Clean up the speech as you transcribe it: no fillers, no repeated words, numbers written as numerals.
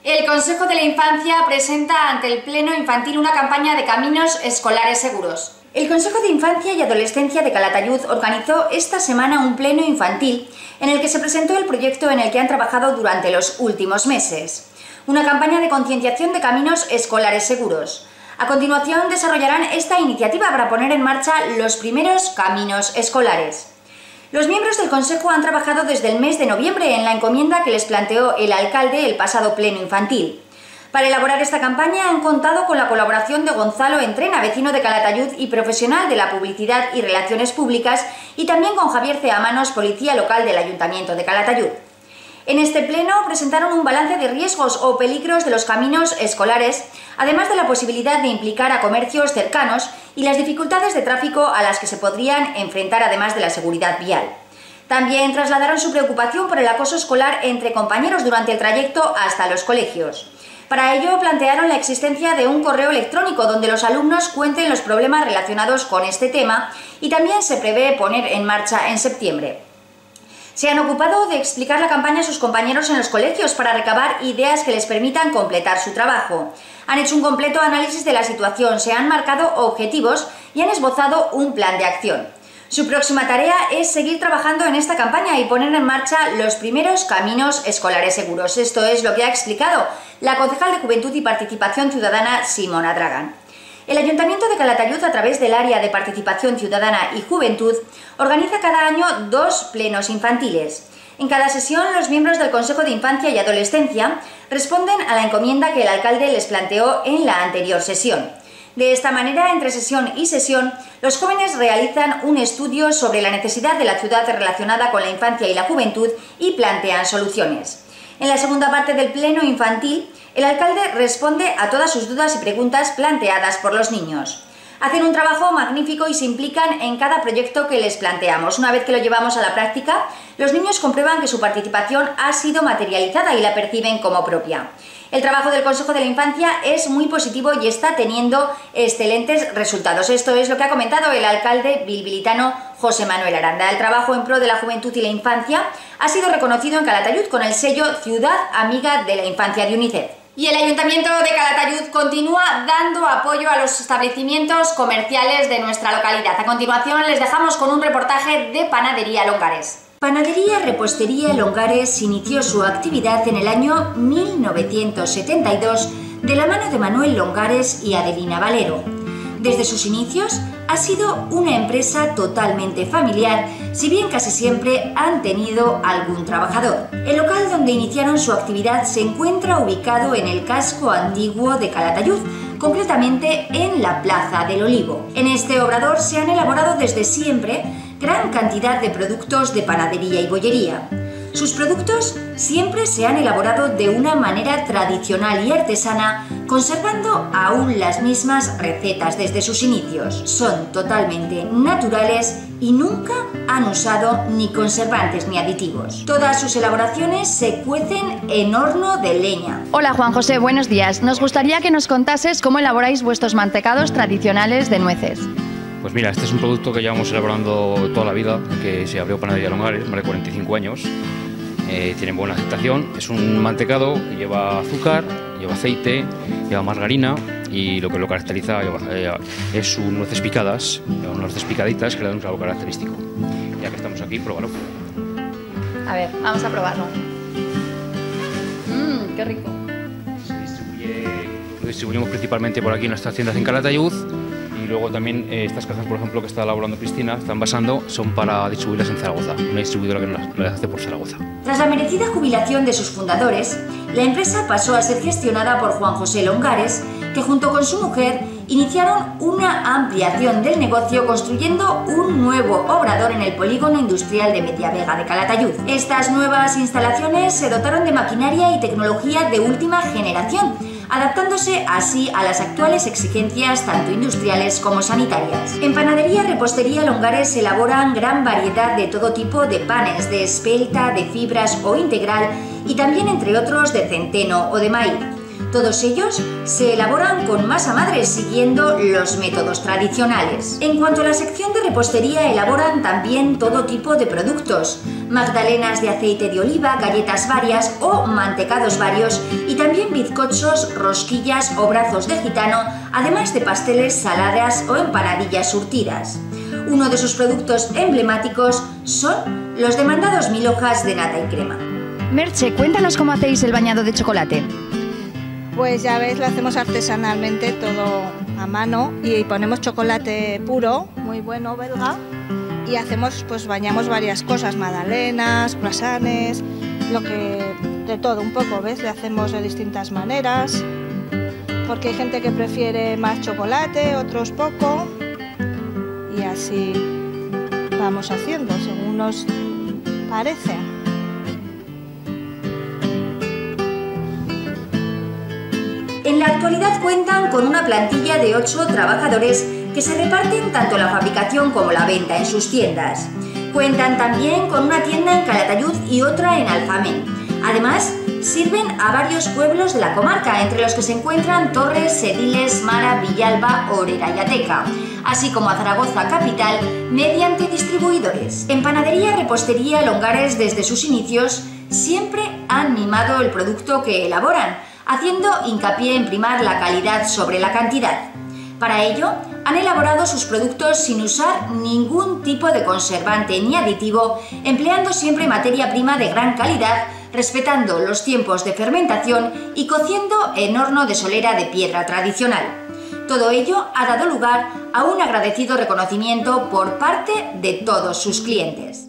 El Consejo de la Infancia presenta ante el Pleno Infantil una campaña de caminos escolares seguros. El Consejo de Infancia y Adolescencia de Calatayud organizó esta semana un pleno infantil en el que se presentó el proyecto en el que han trabajado durante los últimos meses. Una campaña de concienciación de caminos escolares seguros. A continuación desarrollarán esta iniciativa para poner en marcha los primeros caminos escolares. Los miembros del Consejo han trabajado desde el mes de noviembre en la encomienda que les planteó el alcalde el pasado pleno infantil. Para elaborar esta campaña han contado con la colaboración de Gonzalo Entrena, vecino de Calatayud y profesional de la publicidad y relaciones públicas, y también con Javier Ceamanos, policía local del Ayuntamiento de Calatayud. En este pleno presentaron un balance de riesgos o peligros de los caminos escolares, además de la posibilidad de implicar a comercios cercanos y las dificultades de tráfico a las que se podrían enfrentar además de la seguridad vial. También trasladaron su preocupación por el acoso escolar entre compañeros durante el trayecto hasta los colegios. Para ello plantearon la existencia de un correo electrónico donde los alumnos cuenten los problemas relacionados con este tema y también se prevé poner en marcha en septiembre. Se han ocupado de explicar la campaña a sus compañeros en los colegios para recabar ideas que les permitan completar su trabajo. Han hecho un completo análisis de la situación, se han marcado objetivos y han esbozado un plan de acción. Su próxima tarea es seguir trabajando en esta campaña y poner en marcha los primeros caminos escolares seguros. Esto es lo que ha explicado la concejal de Juventud y Participación Ciudadana, Simona Dragan. El Ayuntamiento de Calatayud, a través del Área de Participación Ciudadana y Juventud, organiza cada año 2 plenos infantiles. En cada sesión, los miembros del Consejo de Infancia y Adolescencia responden a la encomienda que el alcalde les planteó en la anterior sesión. De esta manera, entre sesión y sesión, los jóvenes realizan un estudio sobre la necesidad de la ciudad relacionada con la infancia y la juventud y plantean soluciones. En la segunda parte del pleno infantil, el alcalde responde a todas sus dudas y preguntas planteadas por los niños. Hacen un trabajo magnífico y se implican en cada proyecto que les planteamos. Una vez que lo llevamos a la práctica, los niños comprueban que su participación ha sido materializada y la perciben como propia. El trabajo del Consejo de la Infancia es muy positivo y está teniendo excelentes resultados. Esto es lo que ha comentado el alcalde bilbilitano José Manuel Aranda. El trabajo en pro de la juventud y la infancia ha sido reconocido en Calatayud con el sello Ciudad Amiga de la Infancia de UNICEF. Y el Ayuntamiento de Calatayud continúa dando apoyo a los establecimientos comerciales de nuestra localidad. A continuación les dejamos con un reportaje de Panadería Longares. Panadería Repostería Longares inició su actividad en el año 1972 de la mano de Manuel Longares y Adelina Valero. Desde sus inicios ha sido una empresa totalmente familiar, si bien casi siempre han tenido algún trabajador. El local donde iniciaron su actividad se encuentra ubicado en el casco antiguo de Calatayud, concretamente en la Plaza del Olivo. En este obrador se han elaborado desde siempre gran cantidad de productos de panadería y bollería. Sus productos siempre se han elaborado de una manera tradicional y artesana, conservando aún las mismas recetas desde sus inicios. Son totalmente naturales y nunca han usado ni conservantes ni aditivos. Todas sus elaboraciones se cuecen en horno de leña. Hola Juan José, buenos días. Nos gustaría que nos contases cómo elaboráis vuestros mantecados tradicionales de nueces. Pues mira, este es un producto que llevamos elaborando toda la vida, que se abrió Panadería Longares, más de 45 años. Tiene buena aceptación. Es un mantecado que lleva azúcar, lleva aceite, lleva margarina y lo que lo caracteriza es sus nueces picadas, unas nueces picaditas que le dan un sabor característico. Ya que estamos aquí, pruébalo. A ver, vamos a probarlo. ¡Qué rico! Lo distribuimos principalmente por aquí en nuestras tiendas en Calatayud. Y luego también estas cajas, por ejemplo, que está elaborando Cristina, están basando, son para distribuirlas en Zaragoza, una distribuidora que nos las hace por Zaragoza. Tras la merecida jubilación de sus fundadores, la empresa pasó a ser gestionada por Juan José Longares, que junto con su mujer iniciaron una ampliación del negocio construyendo un nuevo obrador en el polígono industrial de Mediavega de Calatayud. Estas nuevas instalaciones se dotaron de maquinaria y tecnología de última generación, adaptándose así a las actuales exigencias tanto industriales como sanitarias. En Panadería Repostería Longares se elaboran gran variedad de todo tipo de panes, de espelta, de fibras o integral y también entre otros de centeno o de maíz. Todos ellos se elaboran con masa madre siguiendo los métodos tradicionales. En cuanto a la sección de repostería, elaboran también todo tipo de productos: magdalenas de aceite de oliva, galletas varias o mantecados varios, y también bizcochos, rosquillas o brazos de gitano, además de pasteles, saladas o empanadillas surtidas. Uno de sus productos emblemáticos son los demandados 1000 hojas de nata y crema. Merche, cuéntanos cómo hacéis el bañado de chocolate. Pues ya ves, lo hacemos artesanalmente, todo a mano, y ponemos chocolate puro, muy bueno, belga, y hacemos, pues bañamos varias cosas: magdalenas, croissants, de todo un poco, ¿ves? Le hacemos de distintas maneras, porque hay gente que prefiere más chocolate, otros poco, y así vamos haciendo según nos parece. En la actualidad cuentan con una plantilla de 8 trabajadores que se reparten tanto la fabricación como la venta en sus tiendas. Cuentan también con una tienda en Calatayud y otra en Alfamén. Además, sirven a varios pueblos de la comarca, entre los que se encuentran Torres, Sediles, Mara, Villalba, Orera y Ateca, así como a Zaragoza capital mediante distribuidores. En panadería, repostería, Longares desde sus inicios siempre han mimado el producto que elaboran, haciendo hincapié en primar la calidad sobre la cantidad. Para ello, han elaborado sus productos sin usar ningún tipo de conservante ni aditivo, empleando siempre materia prima de gran calidad, respetando los tiempos de fermentación y cociendo en horno de solera de piedra tradicional. Todo ello ha dado lugar a un agradecido reconocimiento por parte de todos sus clientes.